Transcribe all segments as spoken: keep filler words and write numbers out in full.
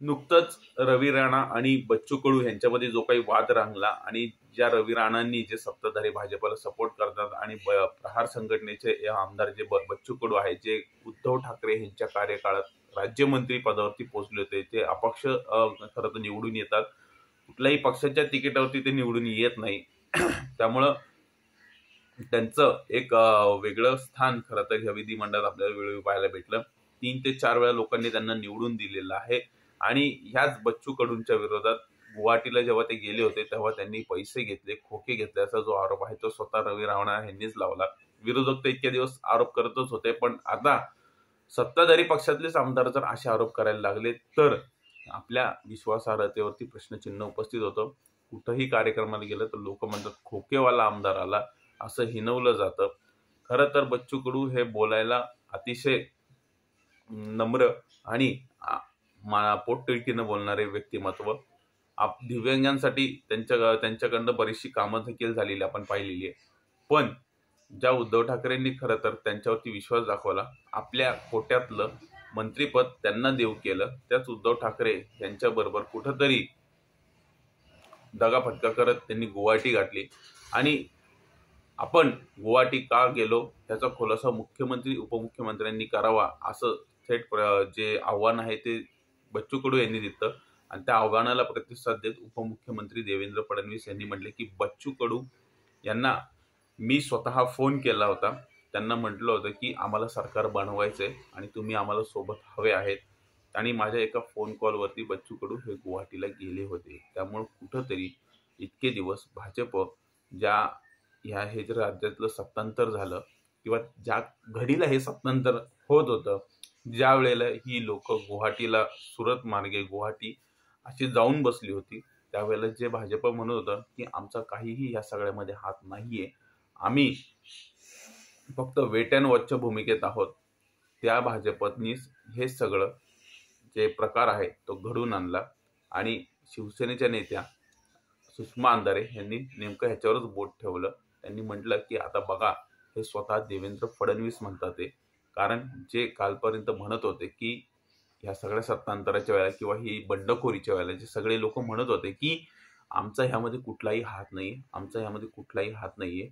नुकतंच रवी राणा आणि बच्चू कडू यांच्यामध्ये जो काही वाद रंगला आणि ज्या रवी राणांनी जे सत्ताधारी भाजपला सपोर्ट करतात आणि प्रहार संघटनेचे आमदार जे बच्चू कडू आहेत, जे उद्धव ठाकरे यांच्या कार्यकाळात राज्यमंत्री पदावरती पोहोचले होते, ते अपक्ष खरं तर निवडून येतात, कुठल्याही पक्षाच्या तिकिटावरती ते निवडून येत नाही. त्यामुळं त्यांचं एक वेगळं स्थान खरं तर ह्या विधिमंडळात आपल्याला वेळोवेळी पाहायला भेटलं. तीन ते चार वेळा लोकांनी त्यांना निवडून दिलेलं आहे. आणि ह्याच बच्चू कडूंच्या विरोधात गुवाहाटीला जेव्हा ते गेले होते तेव्हा त्यांनी पैसे घेतले, खोके घेतले असा जो आरोप आहे तो स्वतः रवी राणा यांनीच लावला. विरोधक तर इतक्या दिवस आरोप करतच होते, पण आता सत्ताधारी पक्षातलेच आमदार जर असे आरोप करायला लागले तर आपल्या विश्वासार्हतेवरती प्रश्नचिन्ह उपस्थित होतं. कुठंही कार्यक्रमाला गेलं तर लोक म्हणतात खोकेवाला आमदार आला असं हिनवलं जातं. खरं तर बच्चू कडू हे बोलायला अतिशय नम्र आणि पोटतिडकीनं बोलणारे व्यक्तिमत्व. आप दिव्यांगांसाठी त्यांच्या त्यांच्याकडनं बरीचशी कामं देखील झालेली आपण पाहिलेली आहे. पण ज्या उद्धव ठाकरेंनी खरं तर त्यांच्यावरती विश्वास दाखवला, आपल्या कोट्यातलं मंत्रीपद त्यांना देऊ केलं, त्याच उद्धव ठाकरे यांच्याबरोबर कुठंतरी दगाफटका करत त्यांनी गुवाहाटी गाठली. आणि आपण गुवाहाटी का गेलो त्याचा खुलासा मुख्यमंत्री उपमुख्यमंत्र्यांनी करावा असं थेट जे आव्हान आहे ते बच्चू कडू यांनी दिलं. आणि त्या आव्हानाला प्रतिसाद देत उपमुख्यमंत्री देवेंद्र फडणवीस यांनी म्हटले की बच्चू कडू यांना मी स्वतः फोन केला होता, त्यांना म्हटलं होतं की आम्हाला सरकार बनवायचंय आणि तुम्ही आम्हाला सोबत हवे आहेत. आणि माझ्या एका फोन कॉलवरती बच्चू कडू हे गुवाहाटीला गेले होते. त्यामुळे कुठंतरी इतके दिवस भाजप ज्या ह्या हे जे राज्यातलं सत्तांतर झालं किंवा ज्या घडीला हे सत्तांतर होत होतं, ज्या वेळेला ही लोक गुवाहाटीला सुरत मार्गे गुवाहाटी अशी जाऊन बसली होती, त्यावेळेला जे भाजप म्हणत होतं की आमचा काहीही या सगळ्यामध्ये हात नाहीये, आम्ही फक्त वेट अँड वॉचच्या भूमिकेत आहोत, त्या भाजपनीच हे सगळं जे प्रकार आहे तो घडून आणला. आणि शिवसेनेच्या नेत्या सुषमा अंधारे यांनी नेमकं ह्याच्यावरच बोट ठेवलं. त्यांनी म्हटलं की आता बघा, हे स्वतः देवेंद्र फडणवीस म्हणतात ते, कारण जे कालपर्यंत म्हणत होते की ह्या सगळ्या सत्तांतराच्या वेळेला किंवा ही बंडखोरीच्या वेळेला जे सगळे लोक म्हणत होते की आमचा ह्यामध्ये कुठलाही हात नाहीये, आमचा ह्यामध्ये कुठलाही हात नाहीये,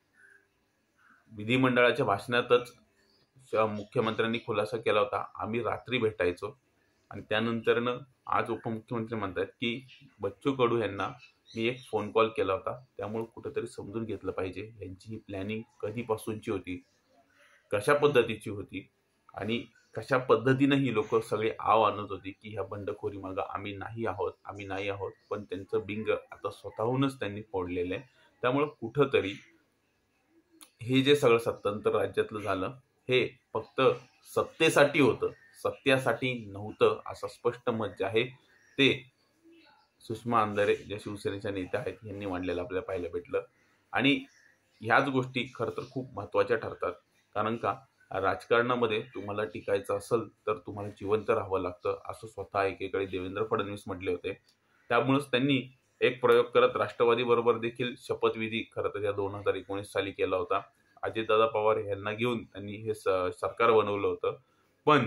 विधिमंडळाच्या भाषणातच मुख्यमंत्र्यांनी खुलासा केला होता, आम्ही रात्री भेटायचो. आणि त्यानंतरनं आज उपमुख्यमंत्री म्हणतात की बच्चू कडू यांना मी एक फोन कॉल केला होता. त्यामुळे कुठेतरी समजून घेतलं पाहिजे यांची ही प्लॅनिंग कधीपासूनची होती, कशा पद्धतीची होती आणि कशा पद्धतीनं ही लोक सगळे आव आणत होती की ह्या बंडखोरी मागं आम्ही नाही आहोत आम्ही नाही आहोत पण त्यांचं बिंग आता स्वतःहूनच त्यांनी फोडलेलं आहे. त्यामुळे कुठंतरी हे जे सगळं सत्तांतर राज्यातलं झालं हे फक्त सत्तेसाठी होतं, सत्यासाठी नव्हतं, असं स्पष्ट मत जे आहे ते सुषमा अंधारे ज्या शिवसेनेच्या नेत्या आहेत यांनी मांडलेलं आपल्याला पाहायला भेटलं. आणि ह्याच गोष्टी खरं तर खूप महत्त्वाच्या ठरतात, कारण का राजकारणामध्ये तुम्हाला टिकायचं असेल तर तुम्हाला जिवंत राहावं लागतं, असं स्वतः एकेकाळी देवेंद्र फडणवीस म्हटले होते. त्यामुळेच त्यांनी एक प्रयोग करत राष्ट्रवादी बरोबर देखील शपथविधी खरं तर या दोन हजार एकोणीस साली केला होता. अजितदादा पवार यांना घेऊन त्यांनी हे सरकार बनवलं होतं. पण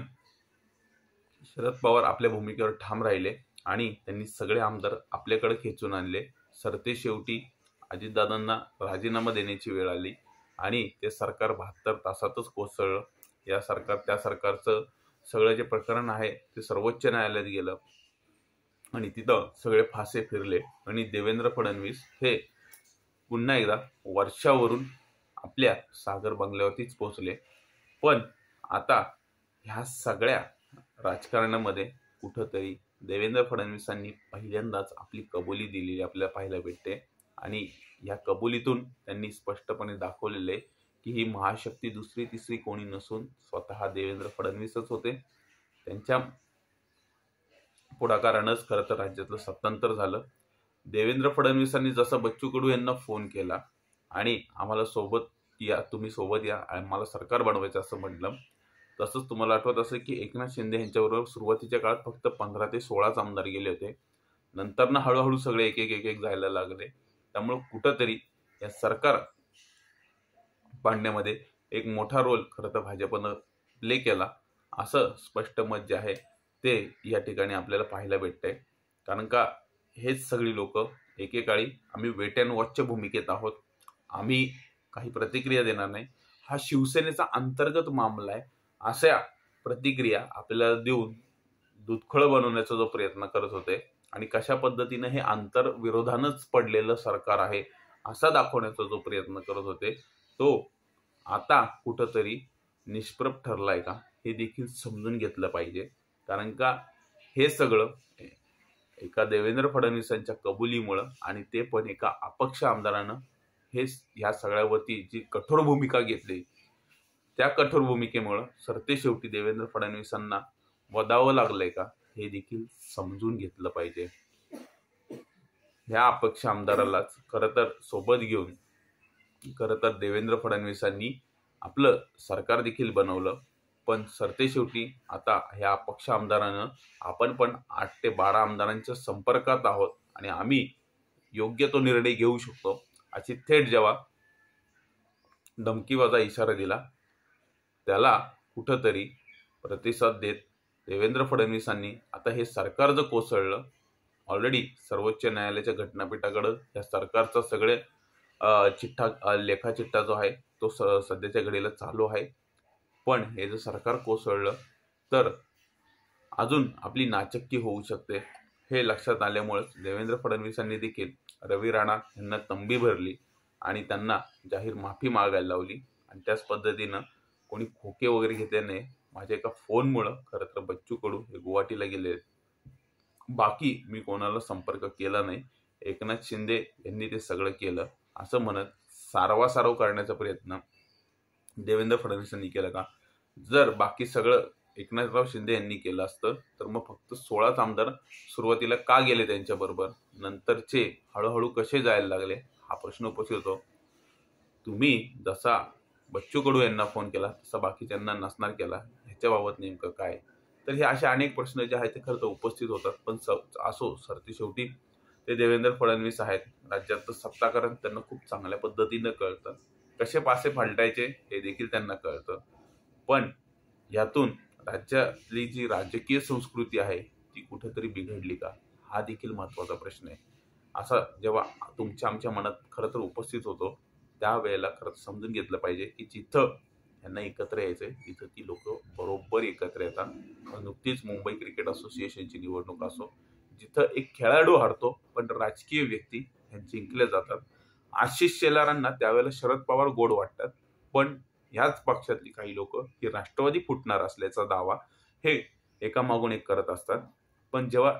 शरद पवार आपल्या भूमिकेवर ठाम राहिले आणि त्यांनी सगळे आमदार आपल्याकडे खेचून आणले. सरते शेवटी अजितदादांना राजीनामा देण्याची वेळ आली आणि ते सरकार बहात्तर तासातच कोसळलं. या सरकार त्या सरकारचं सगळं जे प्रकरण आहे ते सर्वोच्च न्यायालयात गेलं आणि तिथं सगळे फासे फिरले आणि देवेंद्र फडणवीस हे पुन्हा एकदा वर्षावरून आपल्या सागर बंगल्यावरतीच पोहोचले. पण आता ह्या सगळ्या राजकारणामध्ये कुठंतरी देवेंद्र फडणवीसांनी पहिल्यांदाच आपली कबुली दिलेली आपल्याला पाहायला भेटते. आणि या कबुलीतून त्यांनी स्पष्टपणे दाखवलेले की ही महाशक्ती दुसरी तिसरी कोणी नसून स्वतः देवेंद्र फडणवीसच होते. त्यांच्या पुढाकारानंच खरं तर राज्यातलं सत्तांतर झालं. देवेंद्र फडणवीसांनी जसं बच्चू कडू यांना फोन केला आणि आम्हाला सोबत या, तुम्ही सोबत या, आम्हाला सरकार बनवायचं असं म्हटलं, तसंच तुम्हाला आठवत असेल की एकनाथ शिंदे यांच्याबरोबर सुरुवातीच्या काळात फक्त पंधरा ते सोळाच आमदार गेले होते. नंतर ना हळूहळू सगळे एक एक एक एक जायला लागले. त्यामुळे कुठंतरी या सरकार पाडण्यामध्ये एक मोठा रोल खरं तर भाजपनं प्ले केला, असं स्पष्ट मत जे आहे ते या ठिकाणी आपल्याला पाहायला भेटतंय. कारण का हेच सगळी लोक एकेकाळी आम्ही वेट अँड वॉचच्या भूमिकेत आहोत, आम्ही काही प्रतिक्रिया देणार नाही, हा शिवसेनेचा अंतर्गत मामला आहे, अशा प्रतिक्रिया आपल्याला देऊन दुधखळ बनवण्याचा जो प्रयत्न करत होते आणि कशा पद्धतीने हे आंतर विरोधानच पडलेलं सरकार आहे असा दाखवण्याचा जो प्रयत्न करत होते, तो आता कुठंतरी निष्प्रभ ठरलाय का हे देखील समजून घेतलं पाहिजे. कारण का हे सगळं एका देवेंद्र फडणवीसांच्या कबुलीमुळं आणि ते पण एका अपक्ष आमदारानं हे ह्या सगळ्यावरती जी कठोर भूमिका घेतली, त्या कठोर भूमिकेमुळं सरतेशेवटी देवेंद्र फडणवीसांना वदावं लागलंय का हे देखील समजून घेतलं पाहिजे. ह्या अपक्ष आमदारालाच खरं तर सोबत घेऊन खरं तर देवेंद्र फडणवीसांनी आपलं सरकार देखील बनवलं, पण सरतेशेवटी आता ह्या अपक्ष आमदारानं आपण पण आठ ते बारा आमदारांच्या संपर्कात आहोत आणि आम्ही योग्य तो निर्णय घेऊ शकतो अशी थेट जेव्हा धमकीबाजा इशारा दिला, त्याला कुठंतरी प्रतिसाद देत देवेंद्र फडणवीसांनी आता हे सरकार जर कोसळलं, ऑलरेडी सर्वोच्च न्यायालयाच्या घटनापीठाकडे या सरकारचा सगळे चिठ्ठा लेखाचिठ्ठा जो आहे तो सध्याच्या घडीला चालू आहे, पण हे जर सरकार कोसळलं तर अजून आपली नाचक्की होऊ शकते. हे लक्षात आल्यामुळे देवेंद्र फडणवीसांनी देखील रवी राणा यांना तंबी भरली आणि त्यांना जाहीर माफी मागायला लावली. आणि त्याच पद्धतीनं कोणी खोके वगैरे घेतल्याने माझ्या एका फोनमुळं खरं तर बच्चू कडू हे गुवाहाटीला गेले, बाकी मी कोणाला संपर्क केला नाही, एकनाथ शिंदे यांनी ते सगळं केलं असं म्हणत सारवासारव करण्याचा प्रयत्न देवेंद्र फडणवीसांनी केला का? जर बाकी सगळं एकनाथराव शिंदे यांनी केलं असतं तर मग फक्त सोळाच आमदार सुरुवातीला का गेले त्यांच्या बरोबर, नंतरचे हळूहळू कसे जायला लागले हा प्रश्न उपस्थित होतो. तुम्ही जसा बच्चू कडू यांना फोन केला तसा बाकीच्यांना नसणार केला, ह्याच्याबाबत नेमकं काय? तर हे असे अनेक प्रश्न जे आहेत ते खरं तर उपस्थित होतात. पण असो, सरते शेवटी ते देवेंद्र फडणवीस आहेत, राज्यात सत्ताकरण त्यांना खूप चांगल्या पद्धतीनं कळतं, कसे पासे फालटायचे हे देखील त्यांना कळतं. पण यातून राज्यातली जी राजकीय संस्कृती आहे ती कुठेतरी बिघडली का हा देखील महत्त्वाचा प्रश्न आहे. असा जेव्हा तुमच्या आमच्या मनात खरं तर उपस्थित होतो त्यावेळेला खरं समजून घेतलं पाहिजे की जिथं यांना एकत्र यायचंय तिथं ती लोक बरोबर एकत्र येतात. नुकतीच मुंबई क्रिकेट असोसिएशनची निवडणूक असो, जिथं एक खेळाडू हरतो पण राजकीय व्यक्ती हे जिंकले जातात. आशिष शेलारांना त्यावेळेला शरद पवार गोड वाटतात, पण ह्याच पक्षातली काही लोक ही राष्ट्रवादी फुटणार असल्याचा दावा हे एकामागून एक करत असतात. पण जेव्हा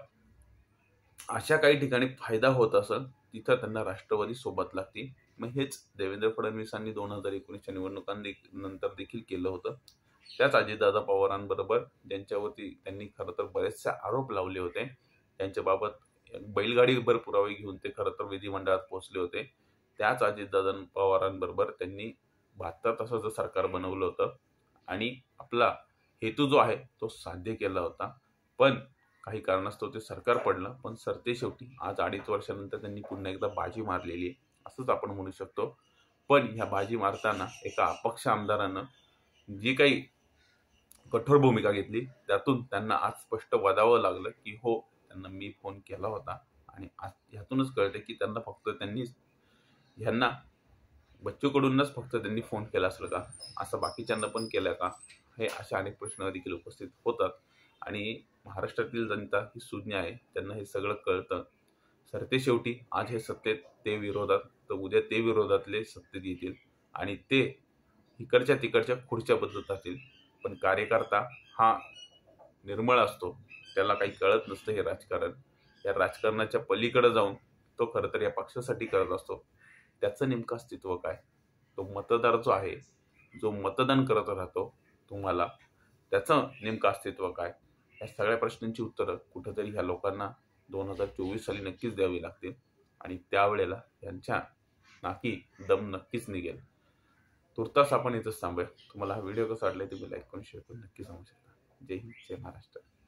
अशा काही ठिकाणी फायदा होत असेल तिथं त्यांना राष्ट्रवादी सोबत लागते. मग हेच देवेंद्र फडणवीसांनी दोन हजार एकोणीसच्या निवडणुकांनंतर देखील केलं होतं. त्याच अजितदादा पवारांबरोबर ज्यांच्यावरती त्यांनी खरं तर बरेचसे आरोप लावले होते, त्यांच्याबाबत बैलगाडीभर पुरावे घेऊन ते खरं तर विधिमंडळात पोहोचले होते, त्याच अजितदादा पवारांबरोबर त्यांनी बहात्तर तासाचं सरकार बनवलं होतं आणि आपला हेतू जो आहे तो साध्य केला होता. पण काही कारणास्तव ते सरकार पडलं. पण सरते शेवटी आज अडीच वर्षानंतर त्यांनी पुन्हा एकदा बाजी मारलेली आहे असंच आपण म्हणू शकतो. पण ह्या बाजी मारताना एका अपक्ष आमदारानं जी काही कठोर भूमिका घेतली त्यातून त्यांना आज स्पष्ट वदावं लागलं की हो, त्यांना मी फोन केला होता. आणि ह्यातूनच कळते की त्यांना फक्त त्यांनी ह्यांना बच्चू कडूंनाच फक्त त्यांनी फोन केला असेल का, असं बाकीच्यांना पण केलं का, हे असे अनेक प्रश्न देखील उपस्थित होतात. आणि महाराष्ट्रातील जनता ही सुज्ञ आहे, त्यांना हे सगळं कळतं. सरते शेवटी आज हे सत्तेत ते विरोधात, तर उद्या ते विरोधातले सत्तेत येतील आणि ते इकडच्या तिकडच्या खुर्च्या बदलत असतील. पण कार्यकर्ता हा निर्मळ असतो, त्याला काही कळत नसतं हे राजकारण. या राजकारणाच्या पलीकडे जाऊन तो खरं तर या पक्षासाठी करत असतो. त्याचं नेमकं अस्तित्व काय, तो मतदार जो आहे, जो मतदान करत राहतो तुम्हाला, त्याचं नेमकं अस्तित्व काय, या सगळ्या प्रश्नांची उत्तरं कुठंतरी ह्या लोकांना दोन हजार चोवीस साली नक्कीच द्यावी लागतील. आणि त्यावेळेला यांच्या नाकी दम नक्कीच निघेल. तुर्तास आपण इथंच थांबूया. तुम्हाला हा व्हिडिओ कसा वाटला तुम्ही लाईक करून शेअर करून नक्की सांगू शकता. जय हिंद, जय महाराष्ट्र.